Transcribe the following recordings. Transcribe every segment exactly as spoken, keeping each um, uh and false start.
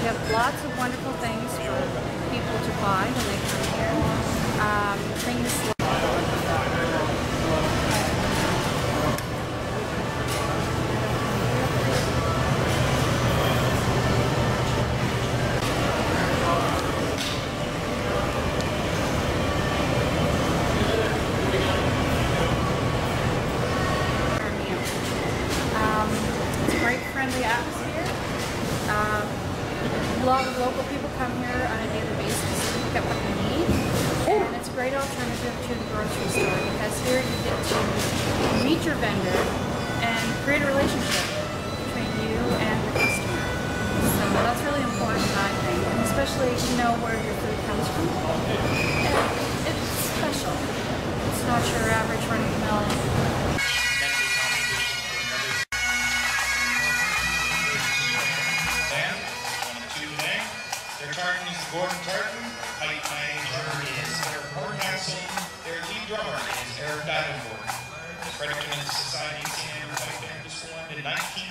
have lots of wonderful things for people to buy when they come here. Um, things like friendly atmosphere. Um, a lot of local people come here on a daily basis to pick up what they need, and it's a great alternative to the grocery store because here you get to meet your vendor and create a relationship between you and the customer. So that's really important, I think, and especially to know where your food comes from. And it's special. It's not your average run-of-the-mill. Their tartan is Gordon Tartan, pipe manager is Eric Hornhassel, their lead drummer is Eric Davenport. Fredericton Society Senior Pipe Band was formed in nineteen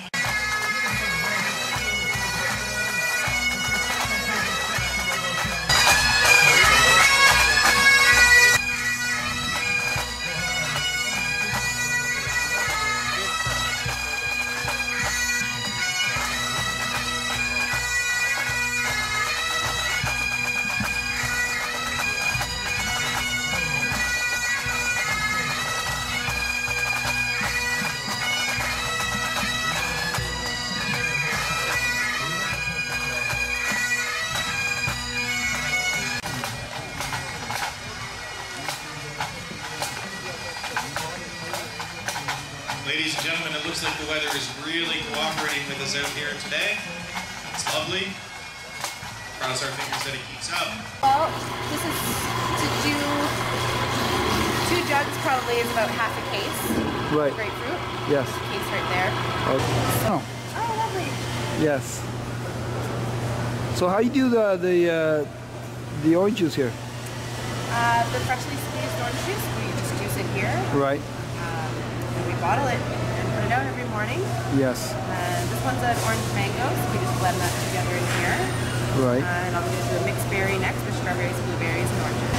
Ladies and gentlemen, it looks like the weather is really cooperating with us out here today. It's lovely. Cross our fingers that it keeps up. Well, this is to do two jugs probably is about half a case. Right. Grapefruit. Yes. Case right there. Okay. Oh. Oh, lovely. Yes. So how you do the the uh, the orange juice here? Uh, the freshly squeezed orange juice, we just juice it here. Right. And we bottle it and put it out every morning. Yes. And this one's an orange mango, so we just blend that together in here. Right. Uh, and I'm going to do a mixed berry next with strawberries, blueberries, and oranges.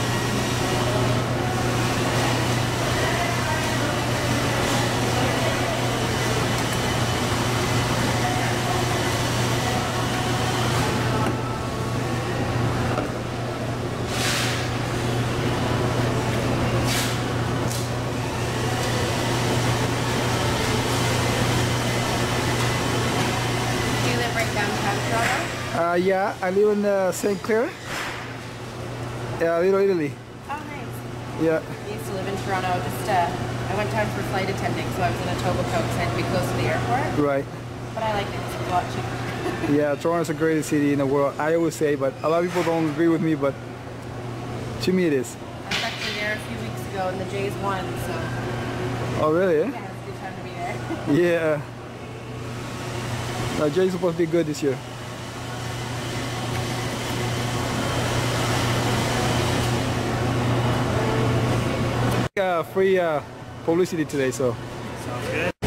Uh, yeah, I live in uh, Saint Clair. Yeah, Little Italy. Oh, nice. Yeah. I used to live in Toronto. Just uh, I went down for flight attending, so I was in Etobicoke because I had to be close to the airport. Right. But I liked it because it was a lot cheaper. Yeah, Toronto's the greatest city in the world. I always say, but a lot of people don't agree with me, but to me it is. I was actually there a few weeks ago and the Jays won, so... Oh, really? Yeah, it was a good time to be there. Yeah. No, Jay's supposed to be good this year. Uh, free uh, publicity today, so. Sounds good.